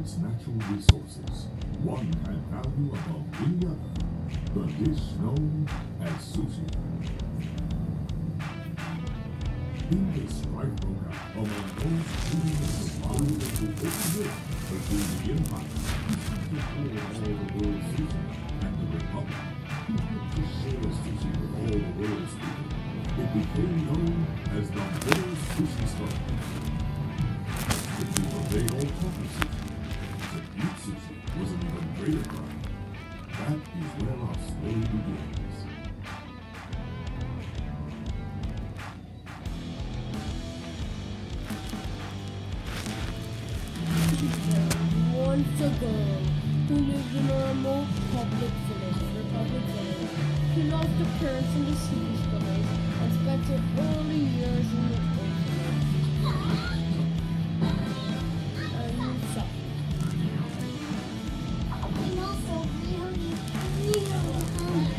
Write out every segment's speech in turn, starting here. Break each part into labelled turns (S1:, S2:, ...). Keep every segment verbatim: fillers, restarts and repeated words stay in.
S1: its natural resources, one had value above any other, the dish known as sushi. In this strife broke out among those treating the supply of the open rift between the Empire, who seeks to hold all the world's sushi, and the Republic, who hoped to share sushi with all the world's people. It became known as the World Sushi Strike. The people, they all conquered sushi. To eat sushi was an even greater crime. That is where our story begins.
S2: Once a girl who lived in a remote public village, Republic Village. She lost her parents in the Sushi Brothers and spent her early years in the orphanage. And so.
S3: I'm also really, really hungry.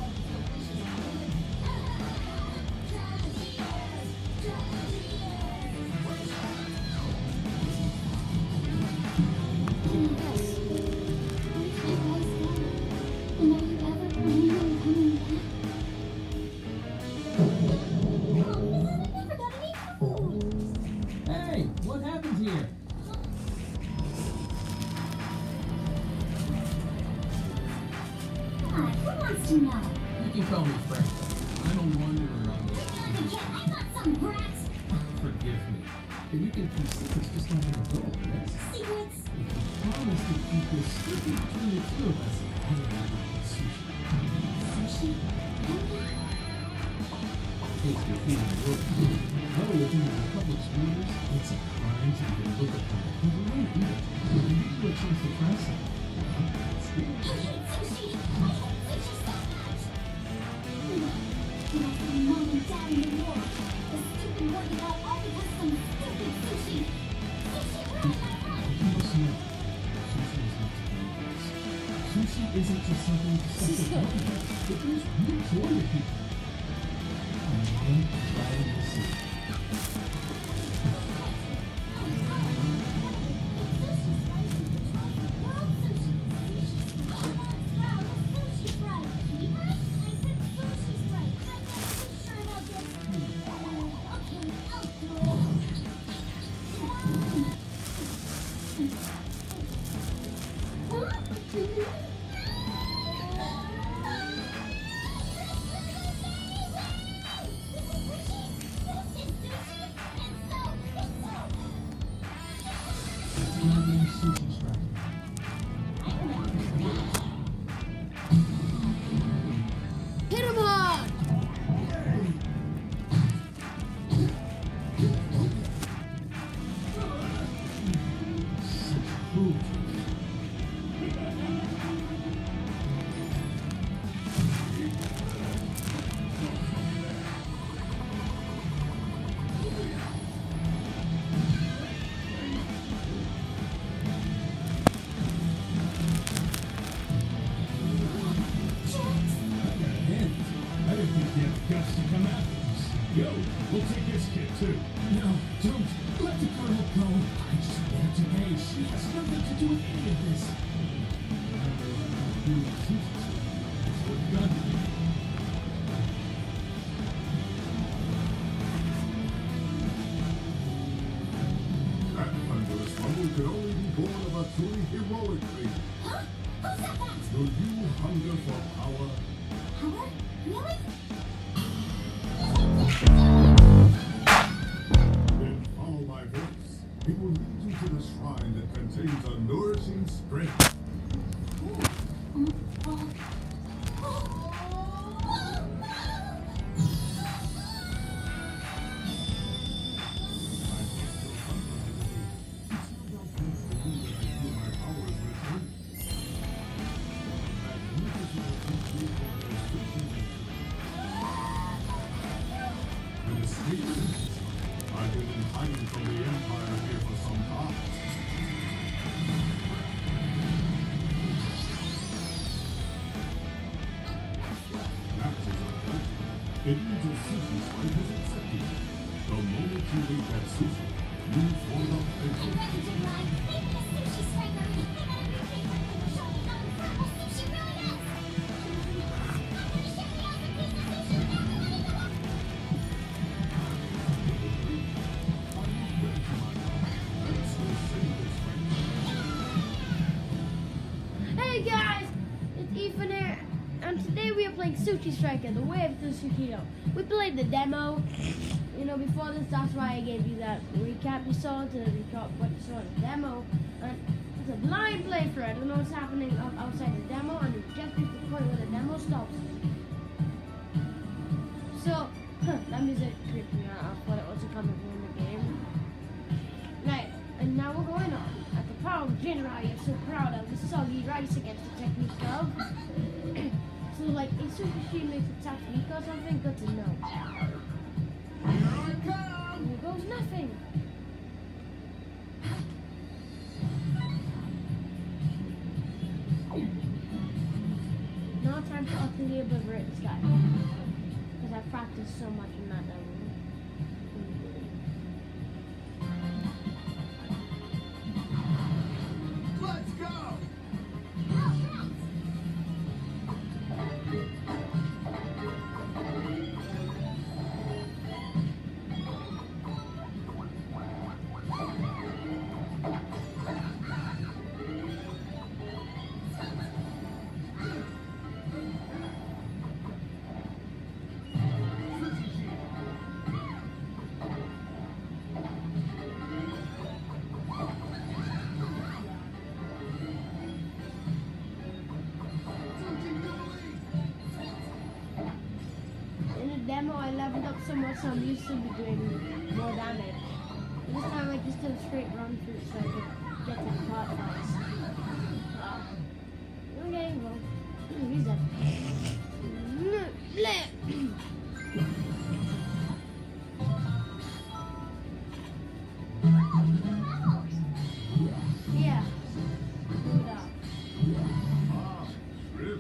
S4: Hey, what happened here?
S3: Who wants to know?
S4: You can call me Frank. I'm a wanderer on
S3: Look at it
S4: this.
S3: again. I'm not some brat.
S4: Forgive me. And you can keep secrets just like an adult, yes?
S3: Secrets.
S4: If you promise to keep this secret between the two of us, I will have sushi.
S3: Sushi.
S4: Taste your feet in the world. Now living in the public's borders, it's a crime to even look upon it. You won't eat it. You give you a chance to try something. Let's do
S3: I
S4: it.
S3: hate sushi. I hate sushi so much. When I saw mom and dad in the war, the stupid war got all because of some stupid sushi. Sushi ruined my life.
S4: You must know, sushi is not to be this. Sushi isn't just something to suck the body. It brings real joy to people. And one try to see. Sushi strike.
S2: Hit him hard!
S4: Ooh. I didn't think you had guts to come after us.
S1: Yo, we'll take this kid too.
S4: No, don't. Let the girl go. I just met her today. She has nothing to do with any of this. It's what God did.
S1: That thunderous rumble could only be born of a truly heroic creature.
S3: Huh? Who said that?
S1: Do you hunger for power?
S3: Power? Really?
S1: Then follow my voice. It will lead you to the shrine that contains a nourishing strength. I've been hiding from the Empire here for some time. That is a pleasure. It means a sushi strike is accepted. The moment you eat that sushi, you fall off and
S3: I'm ready to ride. Maybe a sushi striker
S2: Striker, the way of Tsukito. We played the demo, you know, before this. That's why I gave you that recap you saw to recap what you saw in the demo. And it's a blind playthrough. I don't know what's happening out- outside the demo, and it just reached the point where the demo stops. So, huh, that music creeped me out. I thought it wasn't coming from the game. Right, and now we're going on. At the power of Jinrai, I'm so proud of the soggy rice against the technique of. So, like, if Super Street makes a technique or something, good to know. Here goes nothing. Now time to utterly obliterate this guy. Because I practiced so much in that level.
S1: Let's go!
S2: In the demo, I leveled up so much, so I'm used to be doing more damage. And this time, I just did a straight run through so I could get to the pot fights. Uh, okay, well, he's dead. Yeah. Move it up.
S1: Ah, shrimp.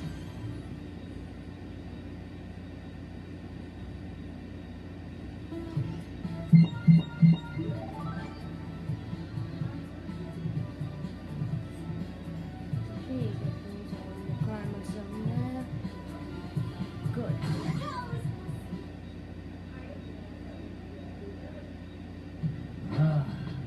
S2: Okay, good things. I want to cry myself now. Good.
S4: Ah,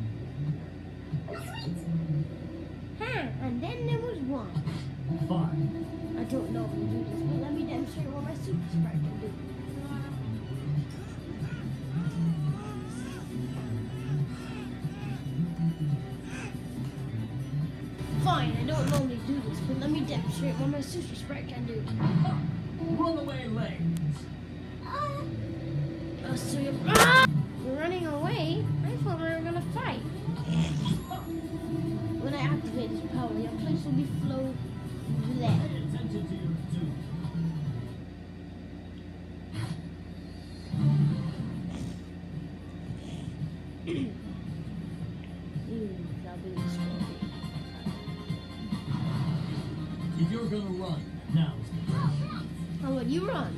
S2: Huh, and then there was one.
S4: fine.
S2: I don't know if we do this, but let me demonstrate what my super sprite can do. Fine, I don't normally do this, but let me demonstrate what my super sprite can do.
S4: Runaway legs.
S2: Uh, so you're, ah! You're running away? I thought we were gonna fight. When I activate this power, your place will be flow left.
S4: Pay attention to your duty.
S2: Mm, that'll be the story.
S4: If you're gonna run, now's the time.
S2: How about you run?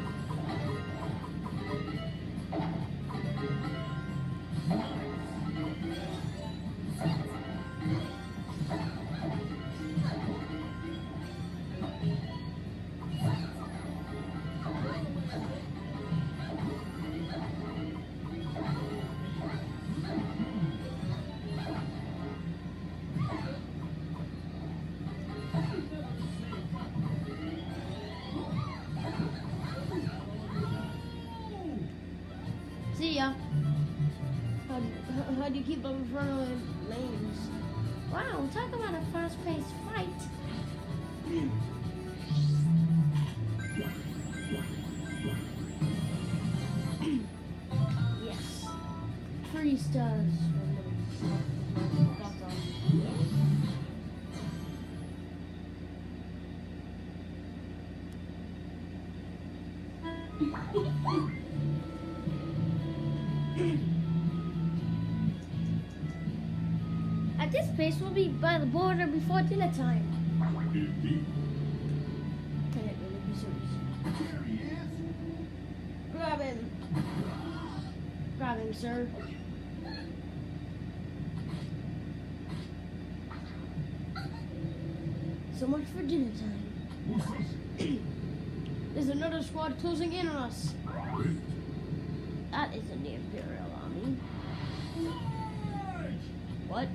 S2: See ya. How do, how, how do you keep up in front of the lanes? Wow, talk about a fast-paced fight. Yes. Three stars. That's all. At this pace, we'll be by the border before dinner time.
S1: Indeed.
S2: Can it really be serious?
S1: There he is.
S2: Grab him. Grab him, sir. So much for dinner time.
S1: Who's this?
S2: There's another squad closing in on us.
S1: Wait.
S2: That isn't the Imperial Army. What?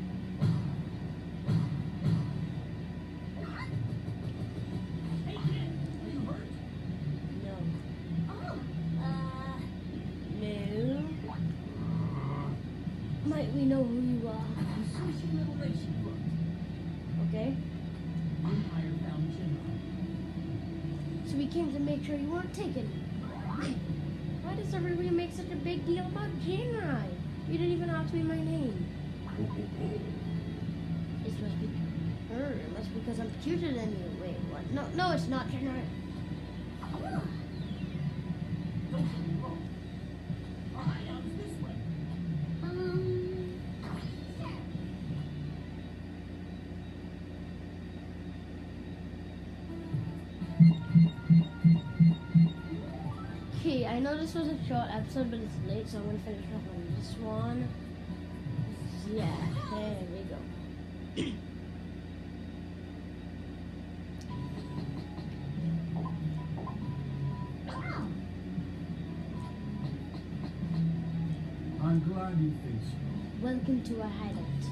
S2: we know who you are.
S1: The Sushi Liberation Front.
S2: Okay?
S1: Empire found Shinra.
S2: So we came to make sure you weren't taken. Why does everybody make such a big deal about Jinrai? You didn't even ask me my name.
S1: Ho ho ho.
S2: It must be her. It must be because I'm cuter than you. Wait, what? No, no, it's not Jinrai.
S1: Don't get me wrong. Our hideout's this way.
S3: Um, sure.
S2: Okay, I know this was a short episode, but it's late, so I'm gonna finish off on this one. Yeah, there we go.
S4: I'm glad you think so.
S2: Welcome to our hideout.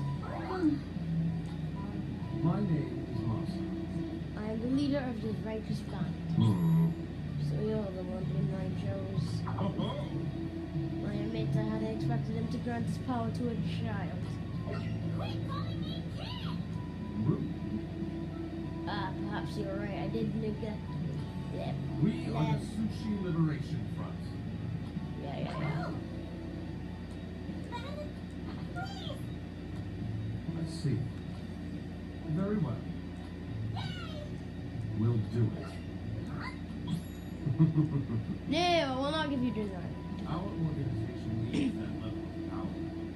S4: My name is Masa.
S2: I am the leader of the righteous band.
S1: Hmm.
S2: So you're the one who nine shows.
S1: Ho ho.
S2: I admit I had expected him to grant his power to a child.
S3: Quit calling me kid!
S1: Rude.
S2: Ah, perhaps you're right. I did neglect. Yeah,
S1: We are
S2: yeah,
S1: the Sushi Liberation Front.
S2: yeah, yeah. yeah.
S3: Please!
S4: I see. Very well.
S3: Yay!
S4: We'll do it.
S2: No, I will not give you dinner.
S1: Our organization needs that level of power.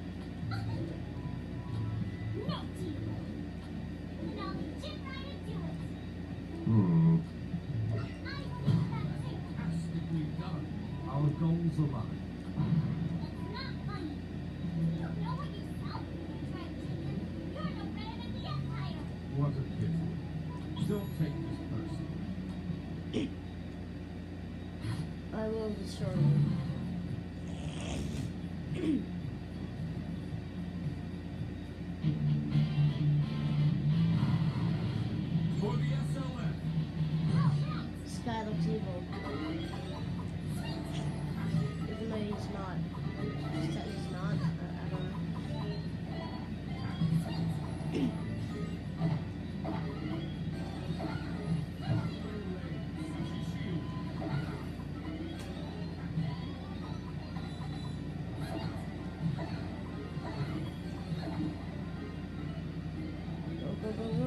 S3: No deal. And I'll be just right to do it.
S1: Hmm.
S3: I believe that too.
S4: Fantastically done. Our goals align.
S3: It's not funny. You don't know what you sound when you try to chicken. You're no better than the Empire.
S4: What a pity. Don't take this personally.
S2: I will destroy you.
S1: For the S L F.
S2: Sky looks evil. Even though he's not. He's he's not. I, I don't know. Go, go, go, go.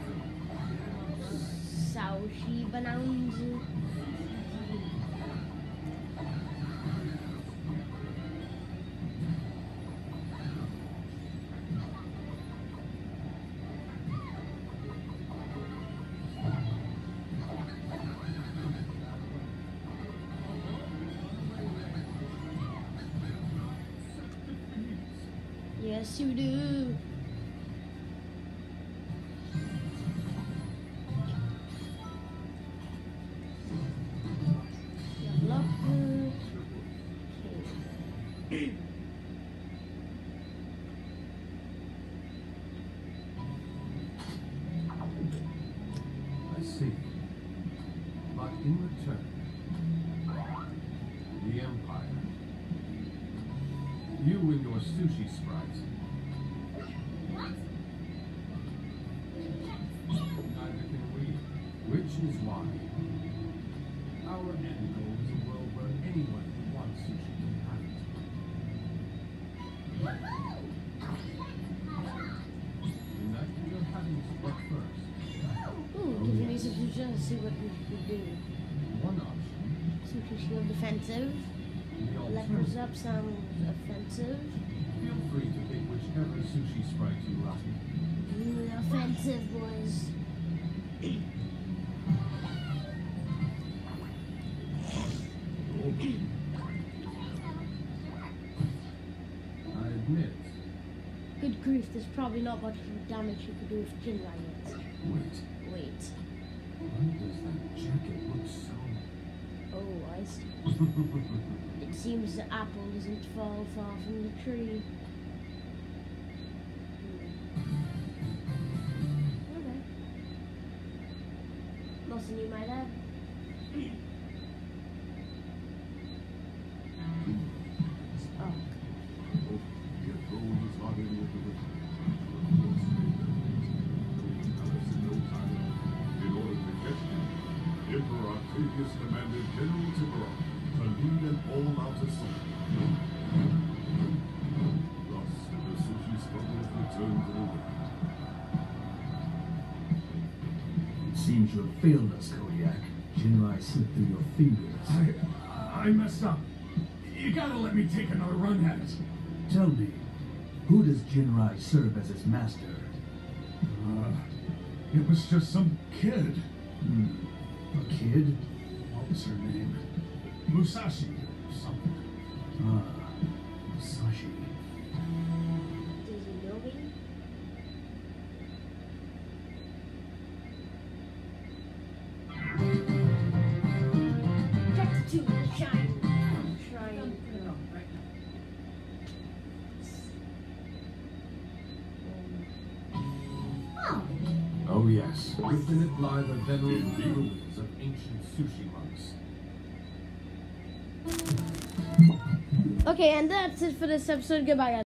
S2: Saushi Bananzu. Yes, you do. Level up. Okay.
S4: I see. But in return, the Empire, you and your sushi sprites,
S3: What?
S4: neither can we. Which is why our end goal is a world where anyone who wants sushi can have it. And that you're having to look first.
S2: Ooh, giving me some suggestions to see what we could do.
S4: One option,
S2: Sushi shield defensive.
S4: the
S2: Leopard's
S4: alternative.
S2: up sounds offensive.
S4: Feel free to pick whichever sushi sprite you like.
S2: Ooh, offensive, boys.
S4: I admit.
S2: Good grief, there's probably not much damage you could do with Jinrai yet.
S4: Wait,
S2: Wait.
S4: why does that jacket look so...
S2: Oh, I see. It seems the apple doesn't fall far from the tree. Hmm. Okay. Nothing you might add? Oh.
S1: Your goal is Rufius commanded General Tiburon to lead an all-out assault. Thus, the sushi smugglers returned to the world.
S4: It seems you have failed us, Kodiak. Jinrai slipped through your fingers.
S5: I, I messed up. You gotta let me take another run at it.
S4: Tell me, who does Jinrai serve as his master?
S5: Uh, it was just some kid.
S4: Hmm. A kid?
S5: What was her name? Musashi or something.
S4: Ah, Musashi.
S2: Does he know me? Get to the shine. Trying.
S3: Oh,
S6: Oh yes, within it lie the venerable ruins of ancient sushi monks.
S2: Okay, and that's it for this episode. Goodbye, guys.